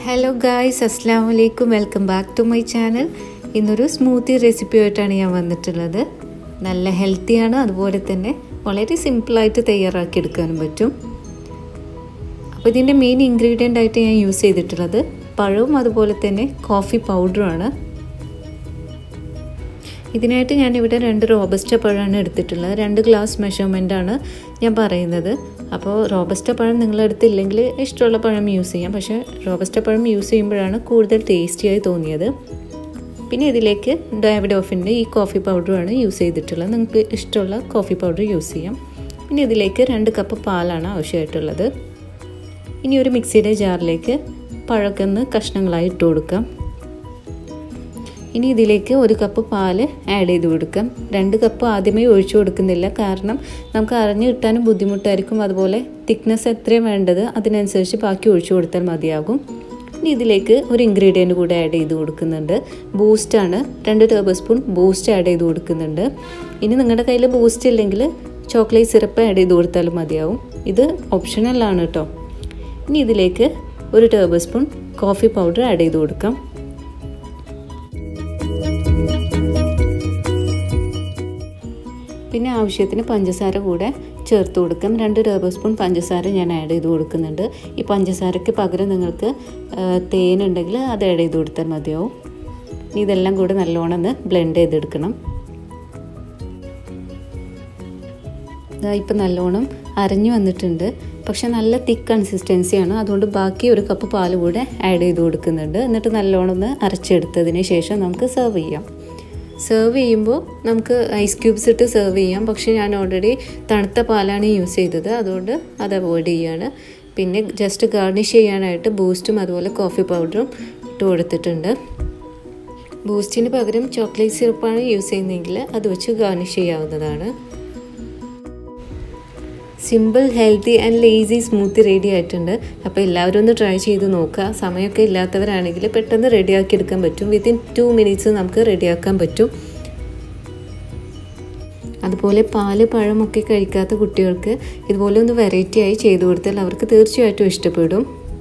Hello guys, assalamu alaikum. Welcome back to my channel. ഇന്നൊരു smoothie recipe ആയിട്ടാണ് ഞാൻ വന്നിട്ടുള്ളത്. നല്ല ഹെൽത്തി ആണ്, അതുപോലെ തന്നെ വളരെ സിമ്പിൾ ആയിട്ട് തയ്യാറാക്കി എടുക്കാനും പറ്റും. അപ്പോൾ ഇതിന്റെ മെയിൻ ഇൻഗ്രീഡിയന്റ് ആയിട്ട് ഞാൻ യൂസ് ചെയ്തിട്ടുള്ളത് പഴവും അതുപോലെ തന്നെ കോഫി പൗഡറും ആണ്. ഇതിനായിട്ട് ഞാൻ ഇവിടെ 2 റോബസ്റ്റ പഴമാണ് എടുത്തിട്ടുള്ളത്. 2 ഗ്ലാസ് മെഷർമെന്റ് ആണ് ഞാൻ പറയുന്നത്. അപ്പോൾ റോബസ്റ്റ പഴം നിങ്ങൾ എടുത്തില്ലെങ്കിൽ ഇഷ്ടമുള്ള പഴം യൂസ് ചെയ്യാം. പക്ഷേ റോബസ്റ്റ പഴം യൂസ് ചെയ്യുമ്പോഴാണ് കൂടുതൽ ടേസ്റ്റിയായി തോന്നിയത്. പിന്നെ ഇതിലേക്ക് ഡാവിഡോഫിൻ്റെ ഈ കോഫി പൗഡറുമാണ് യൂസ് ചെയ്തിട്ടുള്ളത്. നിങ്ങൾക്ക് ഇഷ്ടമുള്ള കോഫി പൗഡർ യൂസ് ചെയ്യാം. പിന്നെ ഇതിലേക്ക് 2 കപ്പ് പാലാണ് ആവശ്യമായിട്ടുള്ളത്. ഇനി ഒരു മിക്സിയുടെ ജാറിലേക്ക് പഴമൊക്കെ ഒന്ന് കഷ്ണങ്ങളായി ഇട്ട് കൊടുക്കാം. ഇനി ഇതിലേക്ക് 1 കപ്പ് പാൽ ആഡ് ചെയ്ത് കൊടുക്കാം. 2 കപ്പ് ആദ്യമേ ഒഴിച്ചു കൊടുക്കുന്നില്ല, കാരണം നമുക്ക് അരഞ്ഞു കിട്ടാനും ബുദ്ധിമുട്ടായിരിക്കും. അതുപോലെ തിക്നെസ് എത്രയും വേണ്ടത് അതിനനുസരിച്ച് ബാക്കി ഒഴിച്ചു കൊടുത്താൽ മതിയാകും. ഇനി ഇതിലേക്ക് ഒരു ഇൻഗ്രീഡിയൻറ്റ് കൂടെ ആഡ് ചെയ്ത് കൊടുക്കുന്നുണ്ട്. ബൂസ്റ്റാണ്. 2 ടേബിൾ സ്പൂൺ ബൂസ്റ്റ് ആഡ് ചെയ്ത് കൊടുക്കുന്നുണ്ട്. ഇനി നിങ്ങളുടെ കയ്യിൽ ബൂസ്റ്റ് ഇല്ലെങ്കിൽ ചോക്ലേറ്റ് സിറപ്പ് ആഡ് ചെയ്ത് കൊടുത്താലും മതിയാവും. ഇത് ഓപ്ഷണലാണ് കേട്ടോ. ഇനി ഇതിലേക്ക് 1 tablespoon coffee powder add ചെയ്ത് കൊടുക്കാം. പിന്നെ ആവശ്യത്തിന് പഞ്ചസാര കൂടെ ചേർത്ത് കൊടുക്കാം. 2 ടേബിൾ സ്പൂൺ പഞ്ചസാര ഞാൻ ആഡ് ചെയ്ത് കൊടുക്കുന്നുണ്ട്. ഈ പഞ്ചസാരയ്ക്ക് പകരം നിങ്ങൾക്ക് തേനുണ്ടെങ്കിൽ അത് ആഡ് ചെയ്ത് കൊടുത്താൽ മതിയാവും. ഇതെല്ലാം കൂടെ നല്ലോണം ഒന്ന് ബ്ലെൻഡ് ചെയ്തെടുക്കണം. ഇപ്പം നല്ലോണം അരഞ്ഞു വന്നിട്ടുണ്ട്. പക്ഷെ നല്ല തിക്ക് കൺസിസ്റ്റൻസിയാണ്. അതുകൊണ്ട് ബാക്കി 1 കപ്പ് പാൽ കൂടെ ആഡ് ചെയ്ത് കൊടുക്കുന്നുണ്ട്. എന്നിട്ട് നല്ലോണം ഒന്ന് അരച്ചെടുത്തതിന് ശേഷം നമുക്ക് സെർവ് ചെയ്യാം. സെർവ് ചെയ്യുമ്പോൾ നമുക്ക് ഐസ് ക്യൂബ്സ് ഇട്ട് സെർവ് ചെയ്യാം. പക്ഷേ ഞാൻ ഓൾറെഡി തണുത്ത പാലാണ് യൂസ് ചെയ്തത്, അതുകൊണ്ട് അത് അവോയ്ഡ് ചെയ്യാണ്. പിന്നെ ജസ്റ്റ് ഗാർണിഷ് ചെയ്യാനായിട്ട് ബൂസ്റ്റും അതുപോലെ കോഫി പൗഡറും ഇട്ട് കൊടുത്തിട്ടുണ്ട്. ബൂസ്റ്റിന് പകരം ചോക്ലേറ്റ് സിറപ്പാണ് യൂസ് ചെയ്യുന്നതെങ്കിൽ അത് വെച്ച് ഗാർണിഷ് ചെയ്യാവുന്നതാണ്. Simple, healthy and lazy smoothie ready ആയിട്ടുണ്ട്. അപ്പോൾ എല്ലാവരും ഒന്ന് ട്രൈ ചെയ്ത് നോക്കുക. സമയമൊക്കെ ഇല്ലാത്തവരാണെങ്കിൽ പെട്ടെന്ന് റെഡിയാക്കി എടുക്കാൻ പറ്റും. വിത്തിൻ 2 മിനിറ്റ്സ് നമുക്ക് റെഡിയാക്കാൻ പറ്റും. അതുപോലെ പാല് പഴമൊക്കെ കഴിക്കാത്ത കുട്ടികൾക്ക് ഇതുപോലെ ഒന്ന് വെറൈറ്റി ആയി ചെയ്തു കൊടുത്താൽ അവർക്ക് തീർച്ചയായിട്ടും ഇഷ്ടപ്പെടും.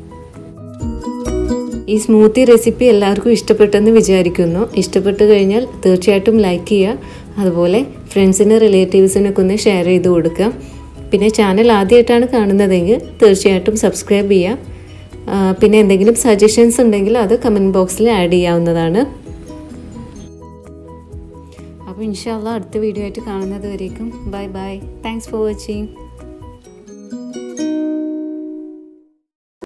ഈ സ്മൂത്തി റെസിപ്പി എല്ലാവർക്കും ഇഷ്ടപ്പെട്ടെന്ന് വിചാരിക്കുന്നു. ഇഷ്ടപ്പെട്ടു കഴിഞ്ഞാൽ തീർച്ചയായിട്ടും ലൈക്ക് ചെയ്യുക. അതുപോലെ ഫ്രണ്ട്സിന് റിലേറ്റീവ്സിനൊക്കെ ഒന്ന് ഷെയർ ചെയ്ത് കൊടുക്കുക. പിന്നെ ചാനൽ ആദ്യമായിട്ടാണ് കാണുന്നതെങ്കിൽ തീർച്ചയായിട്ടും സബ്സ്ക്രൈബ് ചെയ്യുക. പിന്നെ എന്തെങ്കിലും സജഷൻസ് ഉണ്ടെങ്കിൽ അത് കമൻറ്റ് ബോക്സിൽ ആഡ് ചെയ്യാവുന്നതാണ്. അപ്പോൾ ഇൻഷാ അല്ലാഹ് അടുത്ത വീഡിയോ ആയിട്ട് കാണുന്നത് വരേക്കും bye bye. Thanks for watching.